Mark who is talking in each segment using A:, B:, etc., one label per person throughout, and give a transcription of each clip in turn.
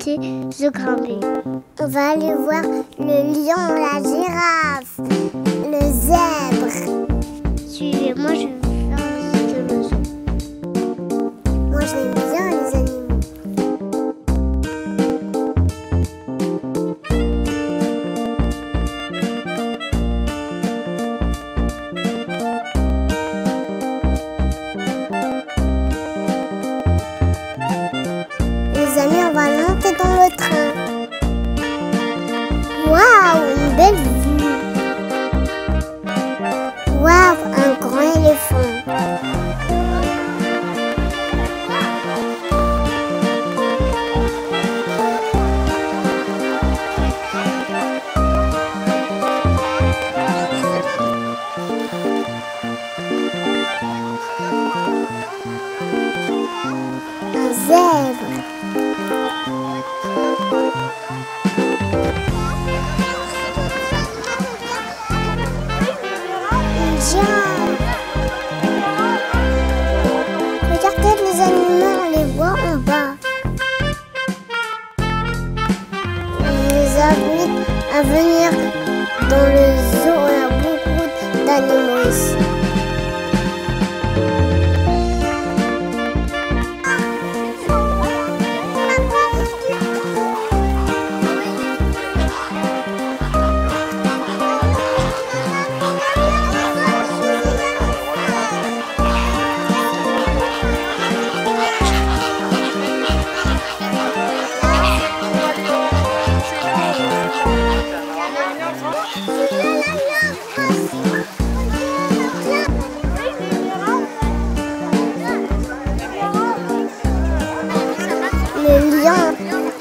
A: visiter Zoo de Granby. On va aller voir le lion, la girafe, le zèbre. Suivez-moi, je vais vous faire visiter le zoo. Moi, j'aime bien les animaux. Les amis, on va monter dans le train. Waouh, une belle vue. Waouh, un grand éléphant. Un zèbre. Regardez les animaux, on les voit en bas. On les invite à venir dans le zoo, on a beaucoup d'animaux ici. Le lion.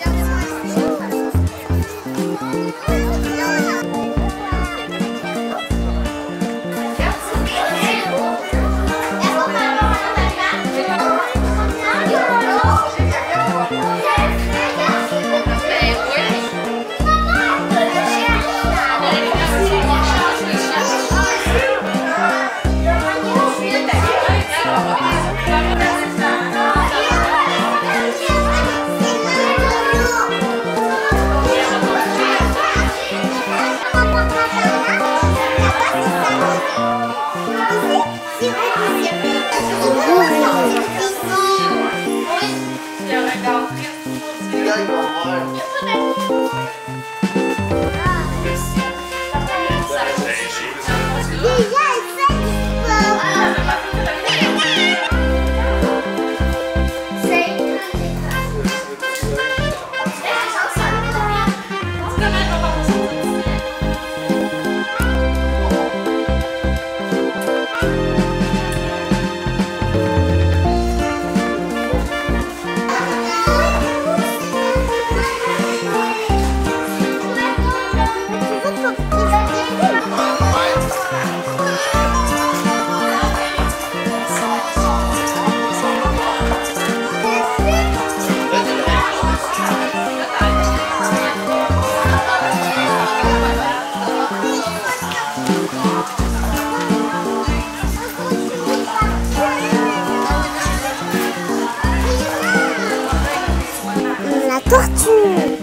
A: La tortue.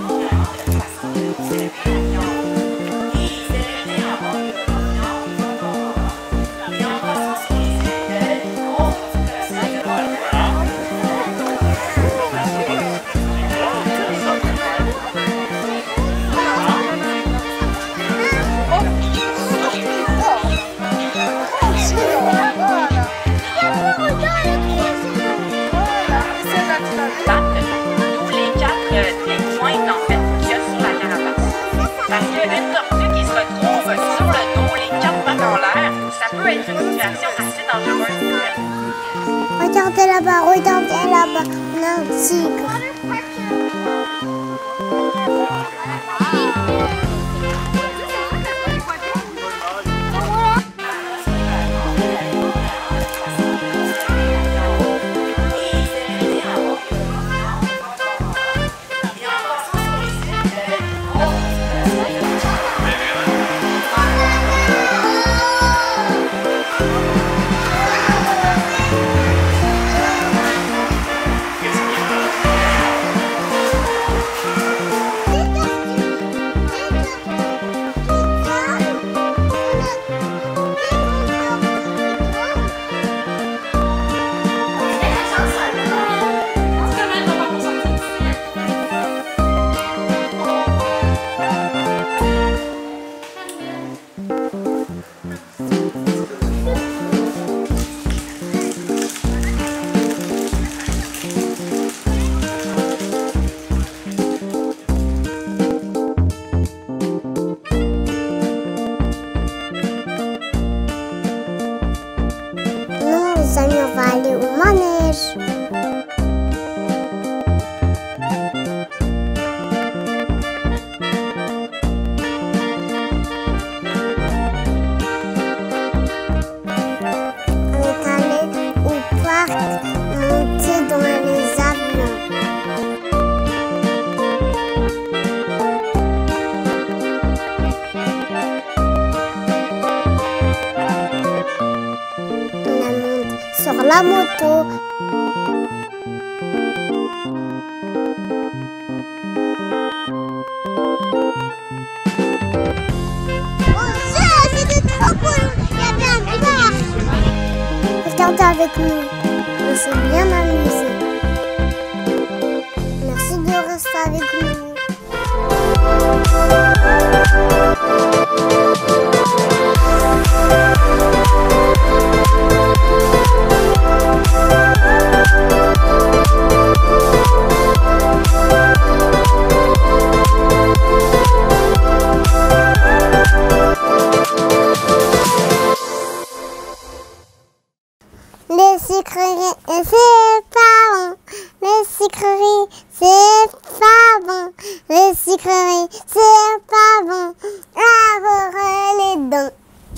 B: Parce qu'une tortue qui se retrouve sur le dos, les quatre pattes en l'air, ça peut être une situation assez dangereuse.
A: Regardez là-bas, on a un tigre. la moto. C'était trop cool. Il y avait un parc. Regardez avec nous. On s'est bien amusé. Merci de rester avec nous. Les sucreries, c'est pas bon. Les sucreries, c'est pas bon. Les